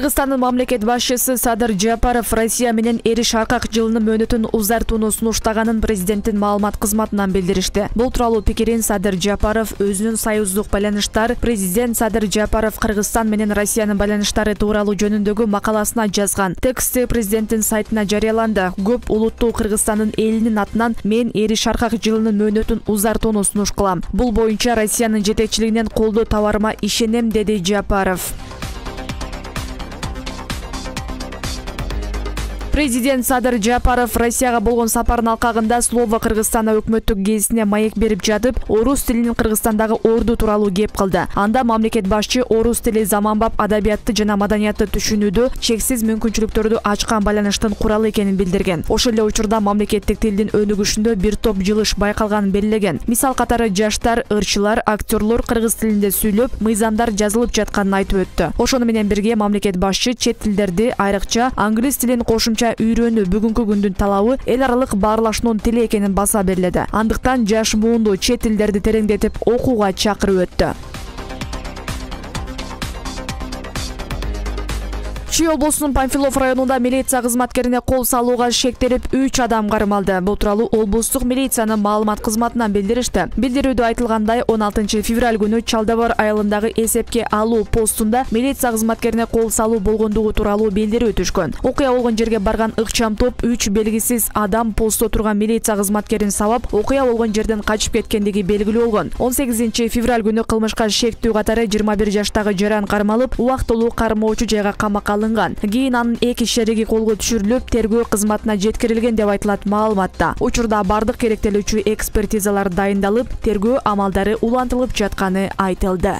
Кыргызстандын мамлекет башчысы Садыр Жапаров Россия менен эри-шаркак жылынын мөөнөтүн узартууну сунуштаганын президенттин маалымат кызматынан билдиришти. Бул тууралуу пикирин Садыр Жапаров өзүнүн союздук байланыштар президент Садыр Жапаров Кыргызстан менен Россиянын байланыштары тууралуу жөнүндөгү макаласына жазган. Тексти президенттин сайтына жарыяланды. Көп улуттуу Кыргызстандын элинин атынан мен эри-шаркак жылынын мөөнөтүн узартууну сунуш кылам. Бул боюнча Россиянын жетекчилигинен колдоо табарыма ишенем, деди Жапаров. Президент Садыр Жапаров Россияга болгон сапарын алкагында Слово Кыргызстана өкмөттүк гезитине маек берип жатып, орус тилинин Кыргызстандагы орду тууралуу кеп кылды. Анда мамлекет башчы орус тили заманбап адабиятты жана маданиятты түшүнүүдө чексиз мүмкүнчүлүктөрдү ачкан байланыштын куралы экенин билдирген. Ошол эле учурда мамлекеттик тилдин өнүгүшүндө бир топ жылыш байкалганын белгилеген. Мисал катары жаштар, ырчылар, актерлор кыргыз тилинде сүйлөп, мыйзамдар жазылып жатканын айтып өттү. Ошону менен бирге мамлекет башчы чет тилдерди, айрыкча англис тилин кошумча үйрөнүү бүгүнкү күндүн талабы эл аралык баарлашуунун тили экенин баса белгиледи. Андыктан жаш муунду чет тилдерди тереңдетип окууга чакырып өттү. Чүй облусунун Панфилов районунда милиция кызматкерине кол салууга шектелип 3 адам кармалды. Бул тууралуу облустук милициянын маалымат кызматынан билдиришти. Билдирүүдө айтылгандай, 16 февраль күнү Чалдабар айылындагы эсепке алуу постунда милиция кызматкерине кол салуу болгондугу тууралуу билдирүү түшкөн. Окуя болгон жерге барган ыкчам топ 3 белгисиз адам постто турган милиция кызматкерин сабап, окуя болгон жерден качып кеткендиги белгилүү болгон. 18 февраль күнү кылмышка шектүү катары 21 жаштагы жаран кармалып, убактылуу кармоочу жайга камакка алынган. Кийин анын 2 шериги колго түшүрүлүп, тергөө кызматына жеткирилген деп айтылат маалыматта. Учурда бардык керектелүүчү экспертизалар дайындалып, тергөө амалдары улантылып жатканы айтылды.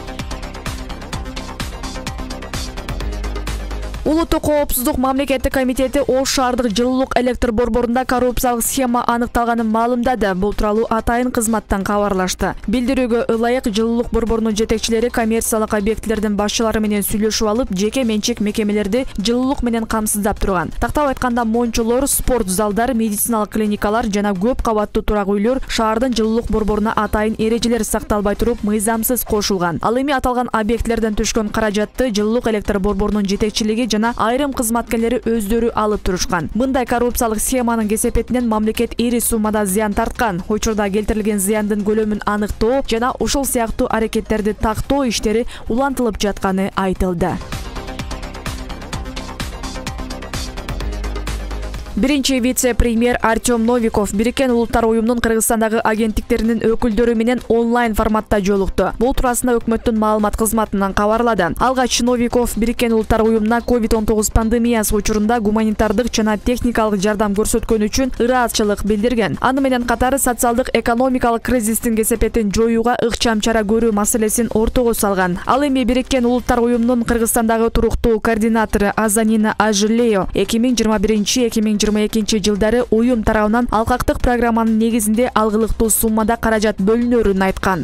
Улуттук коопсуздук мамлекеттик комитети Ош шаардык жылуулук электр борборунда коррупциялык схема аныкталганын маалымдады. Бул тууралуу атайын кызматтан кабарлашты. Билдирүүгө ылайык жылуулук борборунун жетекчилери коммерциялык объектилердин башчылары менен сүйлөшүп алып, жеке менчик мекемелерди жылуулук менен камсыздап турган. Тактап айтканда, мончолор, спорт залдар, медициналык клиникалар жана көп кабаттуу турак үйлөр шаардын жылуулук борборуна атайын эрежелер сакталбай туруп мыйзамсыз кошулган. Ал эми аталган объектилерден түшкөн каражатты жылуулук электр борборунун жетекчилиги жана айрым кызматкерлери өздөрү алып турушкан. Мындай коррупциялык схеманын кесепетинен мамлекет ири суммада зыян тарткан. Учурда келтирилген зыяндын көлөмүн аныктоо жана ушул сыяктуу аракеттерди тактоо иштери улантылып жатканы айтылды. Биринчи вице-премьер Артем Новиков Бириккен Улуттар уюмунун Кыргызстандагы агенттиктеринин өкүлдөрү менен онлайн форматта жолукту. Бул туурасында өкмөттүн маалымат кызматынан кабарлады. Алгач Новиков Бириккен Улуттар уюмуна COVID-19 пандемиясы учурунда гуманитардык жана техникалык жардам көрсөткөн үчүн ыраазычылык билдирген. Аны менен катары социалдык экономикалык кризистин кесепетин жоюуга ыкчам чара көрүү маселесин ортого салган. Ал эми Бириккен Улуттар уюмунун Кыргызстандагы туруктуу координатору Азанина Ажиллео 2021-2022 жылдары уюм тарабынан алкактык программанын негизинде алгылыктуу суммада каражат бөлүнөрүн айткан.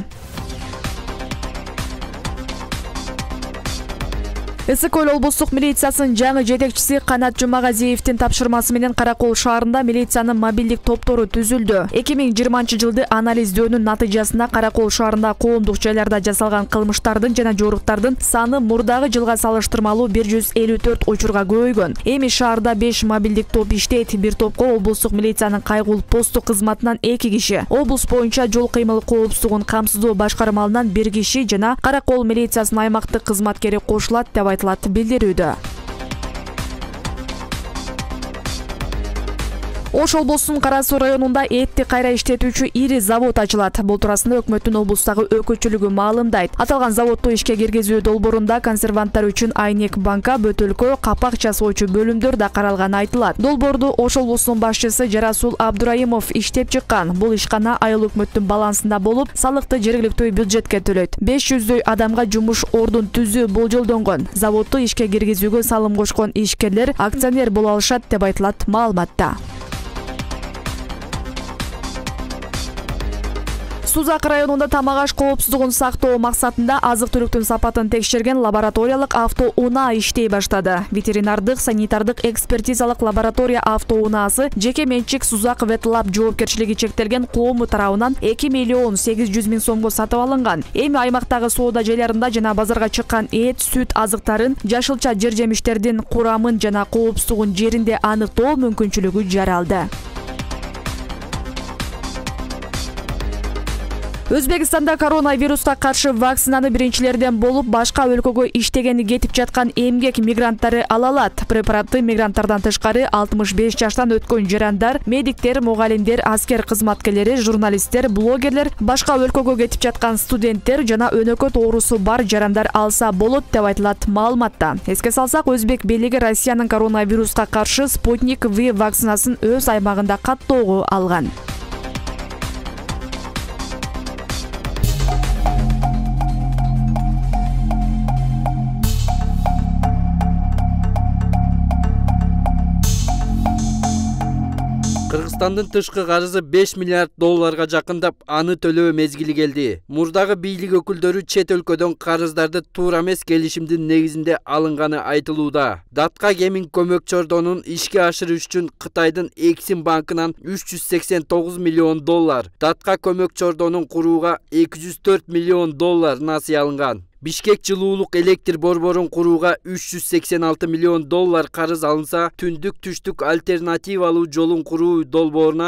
Ысык-Көл облустук милициясынын жаңы жетекчиси Канат Жумагазиевдин тапшырмасы менен Каракол шаарында милициянын мобилдик топтору түзүлдү. 2020 жылды анализдөөнүн натыйжасында Каракол шаарында коомдук жайларда жасалган кылмыштардын жана жоруктардын саны мурдагы жылга салыштырмалуу 154 учурга көбөйгөн. Эми шаарда 5 мобилдик топ иштейт. Бир топко облустук милициянын кайгыл посту кызматынан 2 киши, облус боюнча жол кыймыл коопсуздугун камсыздоо башкармалынан 1 киши жана Каракол милициясынын аймактык кызматкери кошулат деп айтылат билдирүүдө. Ош облусунун Кара Суу районунда этти кайра иштетүүчү ири завод ачылат. Бул туурасында өкмөттүн облустагы өкүлчүлүгү маалымдайт. Аталган заводду ишке киргизүү долбоорунда консерванттар үчүн айнек банка, бөтөлкө, капак жасоочу бөлүмдөр да каралганы айтылат. Долбоорду Ош облусунун башчысы Жарасул Абдураимов иштеп чыккан. Бул ишкана айыл өкмөттүн балансында болуп, салыкты жергиликтүү бюджетке төлөйт. 500дөй адамга жумуш ордун түзүү болжолдонгон. Заводду ишке киргизүүгө салым кошкон ишкерлер акционер боло алышат деп айтылат маалыматта. Сузак районунда тамак аш коопсуздугун сактоо максатында азык-түлүктүн сапатын текшерген лабораториялык автоунаа иштей баштады. Ветеринардык санитардык экспертизалык лаборатория автоунаасы жеке менчик Сузак Ветлаб жоопкерчилиги чектелген коому тарабынан 2 миллион 800 миң сомго сатып алынган. Эми аймактагы соода жайларында жана базарга чыккан эт, сүт азыктарын, жашылча жер-жемиштердин курамын жана коопсуздугун жеринде аныктоо мүмкүнчүлүгү жаралды. Өзбекстанда коронавируска каршы вакцинаны биринчилерден болуп, башка өлкөгө иштегени кетип жаткан эмгек мигранттары ала алат. Препаратты мигранттардан тышкары 65 жаштан өткөн жарандар, медиктер, мугалимдер, аскер кызматкерлери, журналисттер, блогерлер, башка өлкөгө кетип жаткан студенттер жана өнөкөт оорусу бар жарандар алса болот деп айтылат маалыматта. Эске салсак, өзбек бийлиги Россиянын коронавируска каршы Спутник V вакцинасын өз аймагында каттоого алган. Кыргызстандын тышкы карызы 5 миллиард долларга жакындап, аны төлөө мезгили келди. Мурдагы бийлик өкүлдөрү чет өлкөдөн карыздарды туура эмес келишимдин негизинде алынганы айтылууда. Датка Кемин көмөк чордонун ишке ашырыш үчүн Кытайдын Эксим банкынан 389 миллион доллар, Датка көмөк чордонун курууга 204 миллион доллар насыя алынган. Бишкек жылуулук электр борборун курууга 386 миллион доллар карыз алынса, түндүк түштүк альтернативалуу жолун куруу долбооруна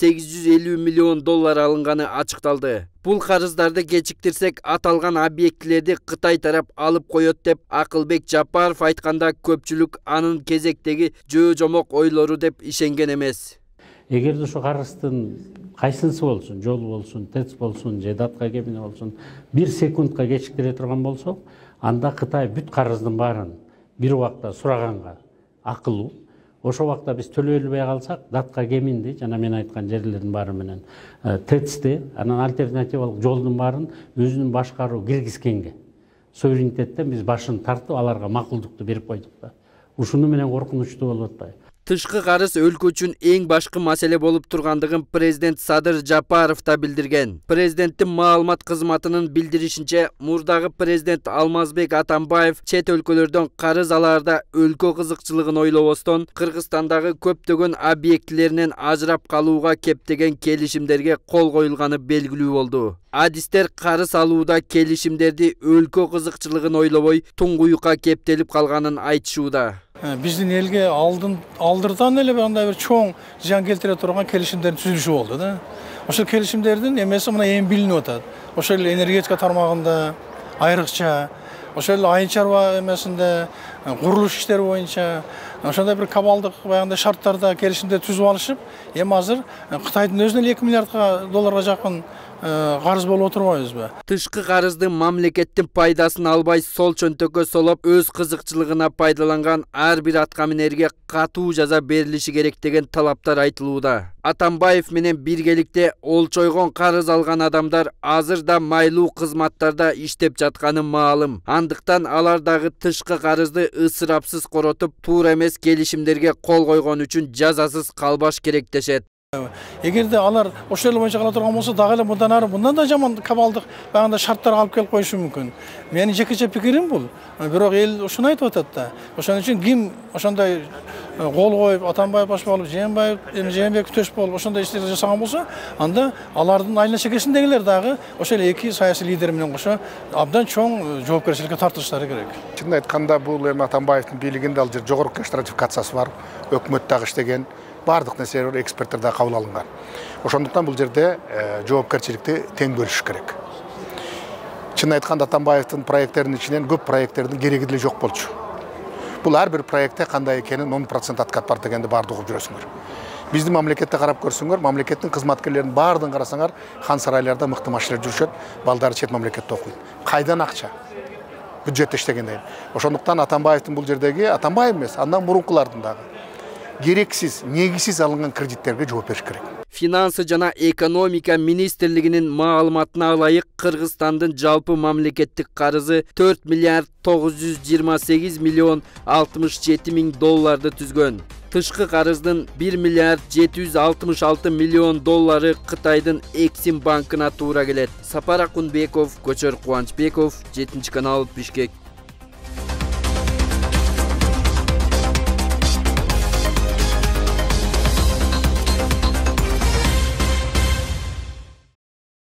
850 миллион доллар алынганы ачыкталды. Бул карыздарды кечиктирсек, аталган объектилерди Кытай тарап алып коет деп Акылбек Жапаров айтканда, көпчүлүк анын кезектеги жөө-жомок ойлору деп ишенген эмес. Эгерде ушу карыздын кайсынысы болсун, жол болсун, ТЭЦ болсун, же Датка Кемин болсун, 1 секундка кечиктире турган болсок, анда Кытай бүт карыздын баарын бир убакта сураганга акылуу. Ошо убакта биз төлөй албай калсак, Датка Кеминди жана мен айткан жерлердин баары менен ТЭЦти, анан альтернативалык жолдун баарын өзүнүн башкаруу киргизгенге, суверенитеттен биз башын тартып аларга макулдукту берип койдук да. Ушуну менен коркунучтуу болуп атпайбы? Тышкы карыз өлкө үчүн эң башкы маселе болуп тургандыгын президент Садыр Жапаров да билдирген. Президенттин маалымат кызматынын билдиришинче, мурдагы президент Алмазбек Атамбаев чет өлкөлөрдөн карыз алаарда өлкө кызыкчылыгын ойлобостон, Кыргызстандагы көптөгөн объектилеринен ажырап калууга кептеген келишимдерге кол коюлганы белгилүү болду. Адистер карыз алууда келишимдерди өлкө кызыкчылыгын ойлобой, туңгуюкка кептелип калганын айтышууда. Биздин элге алдырдан эле андай бир чоң зыян келтире турган келишимдердин түзүлүшү болду да. Ошол келишимдердин эмеси мына эми билинип атат. Ошол энергетика тармагында айрыкча, ошол айыл чарба эмесинде, курулуш иштери боюнча ошондой бир кабалдык баягындай шарттарда келишимдер түзүп алышып, эми азыр Кытайдын өзүнө 2 миллиард долларга жакын карыз болуп отурбайбызбы? Тышкы карыздын мамлекеттин пайдасын албай, сол чөнтөккө солоп, өз кызыкчылыгына пайдаланган ар бир аткаминерге катуу жаза берилиши керек деген талаптар айтылууда. Атамбаев менен биргеликте олчойгон карыз алган адамдар азыр да майлуу кызматтарда иштеп жатканы маалым. Андыктан алар дагы тышкы карызды ысырапсыз коротуп, туура эмес келишимдерге кол койгон үчүн жазасыз калбаш керек дешет. Эгерде алар ошол эле боюнча кала турган болсо, дагы эле мындан да жаман кабалдык баягындай шарттар алып келип коюшу мүмкүн. Менин жекече пикирим бул. Бирок эл ушуну айтып атат да. Ошон үчүн ким ошондой кол коюп, Атамбаев баш болуп, Жээнбеков төш болуп, ошондой иштерди жасаган болсо, анда алардын айна чекесиндегилер дагы ошол эки саясий лидер менен кошо абдан чоң жоопкерчиликке тартылыштары керек. Чын айтканда, бул эми Атамбаевдин бийлигинде ал жер жогорку стратификациясы бар, өкмөт дагы иштеген, бардык нерселер эксперттер да кабыл алынган. Ошондуктан бул жерде жоопкерчиликти тең бөлүш керек. Чын айтканда, Атамбаевдин проекттеринин ичинен көп проекттердин кереги деле жок болчу. Бул ар бир проектте кандай экенин 10% откат бар дегенди баарды угуп жүрөсүңөр. Биздин мамлекетте карап көрсөңөр, мамлекеттин кызматкерлеринин баардыгын карасаңар, хан сарайларда мыкты машинелер жүрүшөт, балдары чет мамлекетте окуйт. Кайдан акча? Бюджетте иштегенден. Ошондуктан Атамбаевдин бул жердеги, Атамбаев эмес, андан мурункулардын дагы керексиз, негизсиз алынган кредиттерге жооп бериш керек. Финансы жана экономика министрлигинин маалыматына ылайык Кыргызстандын жалпы мамлекеттик карызы 4 миллиард 928 миллион 67 миң долларды түзгөн. Тышкы карыздын 1 миллиард 766 миллион доллары Кытайдын Эксим банкына туура келет. Сапар Акунбеков, Көчөр Кубанычбеков, 7 канал, Бишкек.